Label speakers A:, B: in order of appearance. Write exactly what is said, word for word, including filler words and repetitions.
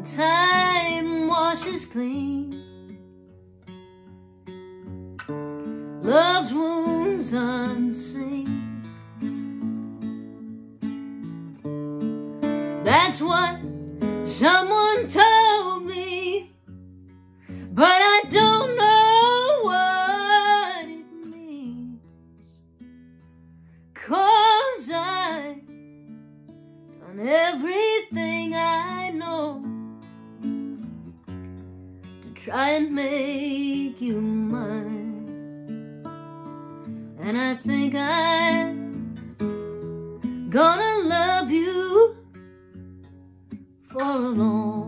A: time washes clean love's wounds unseen. That's what someone told me, but I don't know what it means, 'cause I've done everything I know to try and make you mine, and I think I'm gonna love you for a long